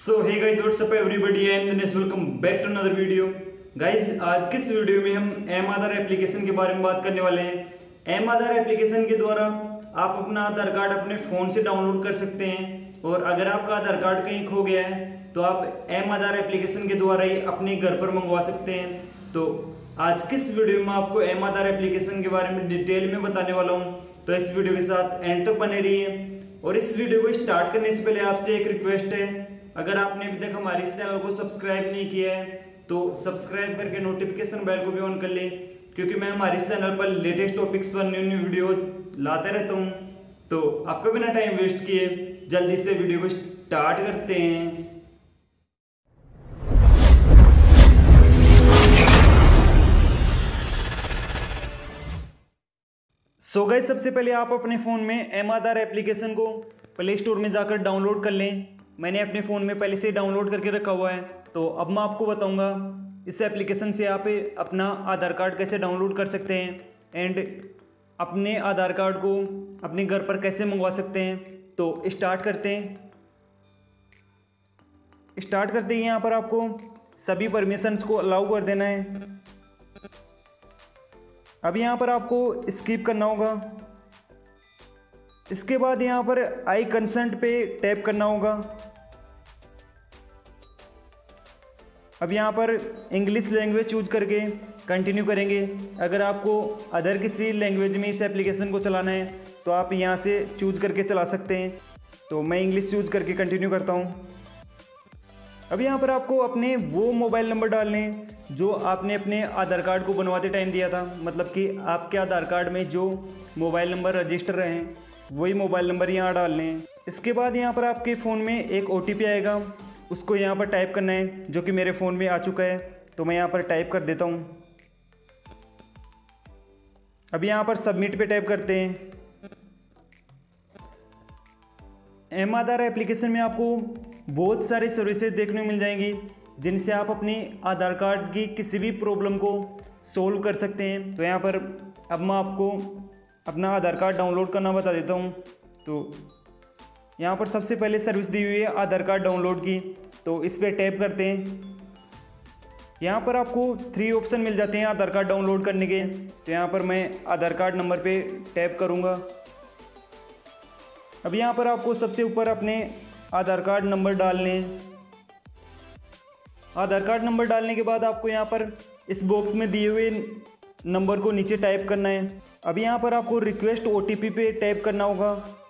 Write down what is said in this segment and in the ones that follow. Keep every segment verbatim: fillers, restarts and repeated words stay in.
So hey guys, what's up everybody, I am Dinesh. Welcome back to another video. Guys, आज किस video में हम M Aadhaar application के बारे में बात करने वाले हैं। एम आधार एप्लीकेशन के द्वारा आप अपना आधार कार्ड अपने फ़ोन से डाउनलोड कर सकते हैं और अगर आपका आधार कार्ड कहीं खो गया है तो आप एम आधार एप्लीकेशन के द्वारा ही अपने घर पर मंगवा सकते हैं। तो आज किस वीडियो में आपको एम आधार एप्लीकेशन के बारे में डिटेल में बताने वाला हूँ, तो इस वीडियो के साथ एंड तक बने रहिए। और इस वीडियो को स्टार्ट करने से पहले आपसे एक रिक्वेस्ट है, अगर आपने अभी तक हमारे इस चैनल को सब्सक्राइब नहीं किया है तो सब्सक्राइब करके नोटिफिकेशन बेल को भी ऑन कर लें, क्योंकि मैं हमारे इस चैनल पर लेटेस्ट टॉपिक्स पर न्यू न्यू वीडियो लाते रहता हूँ। तो आपका बिना टाइम वेस्ट किए जल्दी से वीडियो को स्टार्ट करते हैं। सो गाइस, सबसे पहले आप अपने फ़ोन में एम आधार एप्लीकेशन को प्ले स्टोर में जाकर डाउनलोड कर लें। मैंने अपने फ़ोन में पहले से डाउनलोड करके रखा हुआ है। तो अब मैं आपको बताऊंगा इस एप्लीकेशन से आप अपना आधार कार्ड कैसे डाउनलोड कर सकते हैं एंड अपने आधार कार्ड को अपने घर पर कैसे मंगवा सकते हैं। तो स्टार्ट करते हैं। स्टार्ट करते ही यहाँ पर आपको सभी परमिशंस को अलाउ कर देना है। अब यहाँ पर आपको स्किप करना होगा। इसके बाद यहाँ पर आई कंसेंट पे टैप करना होगा। अब यहाँ पर इंग्लिश लैंग्वेज चूज करके कंटिन्यू करेंगे। अगर आपको अदर किसी लैंग्वेज में इस एप्लीकेशन को चलाना है तो आप यहाँ से चूज करके चला सकते हैं। तो मैं इंग्लिश चूज करके कंटिन्यू करता हूँ। अब यहाँ पर आपको अपने वो मोबाइल नंबर डालने हैं जो आपने अपने आधार कार्ड को बनवाते टाइम दिया था, मतलब कि आपके आधार कार्ड में जो मोबाइल नंबर रजिस्टर रहे हैं वही मोबाइल नंबर यहाँ डालने हैं। इसके बाद यहाँ पर आपके फ़ोन में एक ओ टी पी आएगा, उसको यहाँ पर टाइप करना है, जो कि मेरे फ़ोन में आ चुका है। तो मैं यहाँ पर टाइप कर देता हूँ। अब यहाँ पर सबमिट पे टैप करते हैं। एम आधार एप्लीकेशन में आपको बहुत सारी सर्विसेज देखने को मिल जाएंगी, जिनसे आप अपने आधार कार्ड की किसी भी प्रॉब्लम को सोल्व कर सकते हैं। तो यहाँ पर अब मैं आपको अपना आधार कार्ड डाउनलोड करना बता देता हूँ। तो यहाँ पर सबसे पहले सर्विस दी हुई है आधार कार्ड डाउनलोड की, तो इस पर टैप करते हैं। यहाँ पर आपको थ्री ऑप्शन मिल जाते हैं आधार कार्ड डाउनलोड करने के। तो यहाँ पर मैं आधार कार्ड नंबर पे टैप करूँगा। अब यहाँ पर आपको सबसे ऊपर अपने आधार कार्ड नंबर डालने हैं। आधार कार्ड नंबर डालने के बाद आपको यहाँ पर इस बॉक्स में दिए हुए नंबर को नीचे टाइप करना है। अब यहाँ पर आपको रिक्वेस्ट ओ टी पी पे टैप करना होगा।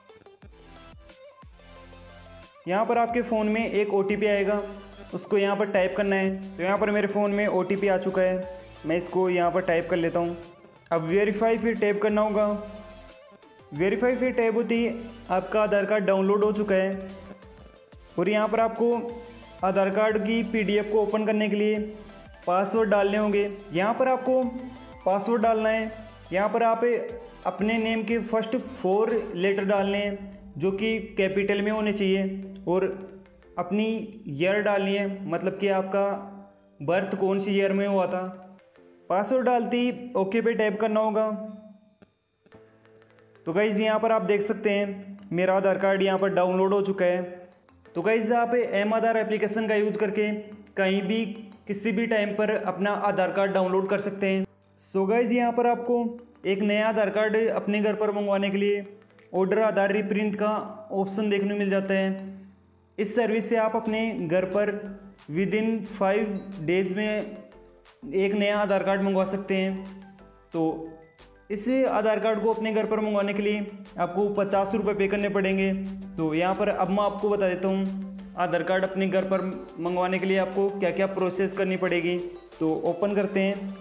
यहाँ पर आपके फ़ोन में एक ओ टी पी आएगा, उसको यहाँ पर टाइप करना है। तो यहाँ पर मेरे फ़ोन में ओ टी पी आ चुका है, मैं इसको यहाँ पर टाइप कर लेता हूँ। अब वेरीफाई फिर टैप करना होगा। वेरीफाई फिर टैप होती है आपका आधार कार्ड डाउनलोड हो चुका है। और यहाँ पर आपको आधार कार्ड की पी डी एफ को ओपन करने के लिए पासवर्ड डालने होंगे। यहाँ पर आपको पासवर्ड डालना है। यहाँ पर आप अपने नेम के फर्स्ट फोर लेटर डालने हैं, जो कि कैपिटल में होने चाहिए, और अपनी ईयर डालनी है, मतलब कि आपका बर्थ कौन सी ईयर में हुआ था। पासवर्ड डालते ही ओके पे टैप करना होगा। तो गाइज़, यहाँ पर आप देख सकते हैं मेरा आधार कार्ड यहाँ पर डाउनलोड हो चुका है। तो गाइज़, आप एम आधार एप्लीकेशन का यूज़ करके कहीं भी किसी भी टाइम पर अपना आधार कार्ड डाउनलोड कर सकते हैं। सो गाइज़, यहाँ पर आपको एक नया आधार कार्ड अपने घर पर मंगवाने के लिए ऑर्डर आधार रीप्रिंट का ऑप्शन देखने को मिल जाता है। इस सर्विस से आप अपने घर पर विद इन फाइव डेज में एक नया आधार कार्ड मंगवा सकते हैं। तो इस आधार कार्ड को अपने घर पर मंगवाने के लिए आपको पचास रुपये पे करने पड़ेंगे। तो यहाँ पर अब मैं आपको बता देता हूँ आधार कार्ड अपने घर पर मंगवाने के लिए आपको क्या क्या प्रोसेस करनी पड़ेगी। तो ओपन करते हैं।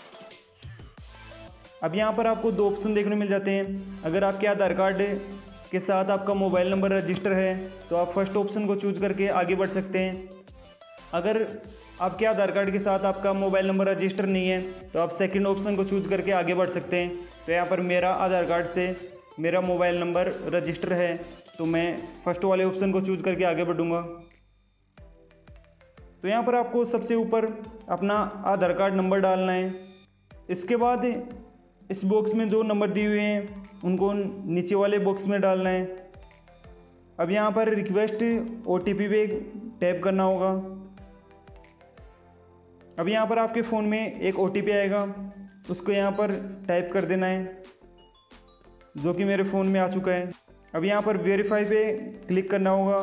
अब यहाँ पर आपको दो ऑप्शन देखने को मिल जाते हैं। अगर आपके आधार कार्ड के साथ आपका मोबाइल नंबर रजिस्टर है तो आप फर्स्ट ऑप्शन को चूज करके आगे बढ़ सकते हैं। अगर आपके आधार कार्ड के साथ आपका मोबाइल नंबर रजिस्टर नहीं है तो आप सेकंड ऑप्शन को चूज करके आगे बढ़ सकते हैं। तो यहाँ पर मेरा आधार कार्ड से मेरा मोबाइल नंबर रजिस्टर है, तो मैं फर्स्ट वाले ऑप्शन को चूज करके आगे बढ़ूँगा। तो यहाँ पर आपको सबसे ऊपर अपना आधार कार्ड नंबर डालना है। इसके बाद इस बॉक्स में जो नंबर दिए हुए हैं उनको नीचे वाले बॉक्स में डालना है। अब यहाँ पर रिक्वेस्ट ओ टी पी पे टैप करना होगा। अब यहाँ पर आपके फ़ोन में एक ओ टी पी आएगा, उसको यहाँ पर टाइप कर देना है, जो कि मेरे फ़ोन में आ चुका है। अब यहाँ पर वेरीफाई पे क्लिक करना होगा।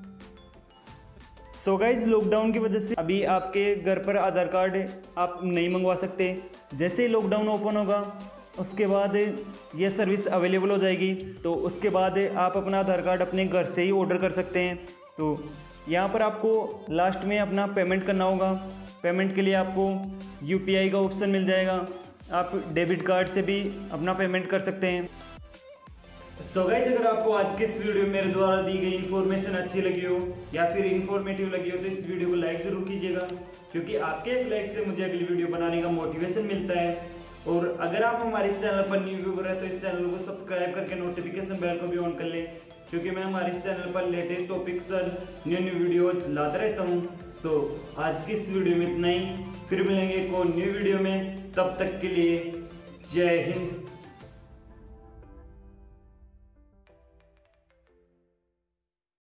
सो गाइज, लॉकडाउन की वजह से अभी आपके घर पर आधार कार्ड आप नहीं मंगवा सकते। जैसे ही लॉकडाउन ओपन होगा उसके बाद ये सर्विस अवेलेबल हो जाएगी, तो उसके बाद आप अपना आधार कार्ड अपने घर से ही ऑर्डर कर सकते हैं। तो यहाँ पर आपको लास्ट में अपना पेमेंट करना होगा। पेमेंट के लिए आपको यू पी आई का ऑप्शन मिल जाएगा, आप डेबिट कार्ड से भी अपना पेमेंट कर सकते हैं। सो गाइस, अगर आपको आज के इस वीडियो में मेरे द्वारा दी गई इन्फॉर्मेशन अच्छी लगी हो या फिर इन्फॉर्मेटिव लगी हो तो इस वीडियो को लाइक ज़रूर कीजिएगा, क्योंकि आपके एक लाइक से मुझे अगली वीडियो बनाने का मोटिवेशन मिलता है। और अगर आप हमारे इस चैनल पर न्यू व्यूअर है तो इस चैनल को सब्सक्राइब करके नोटिफिकेशन बेल को भी ऑन कर लें, क्योंकि मैं हमारे इस चैनल पर लेटेस्ट टॉपिक्स पर न्यू न्यू वीडियो लाता रहता हूँ। तो आज की इस वीडियो में इतना ही, फिर मिलेंगे एक और न्यू वीडियो में। तब तक के लिए जय हिंद।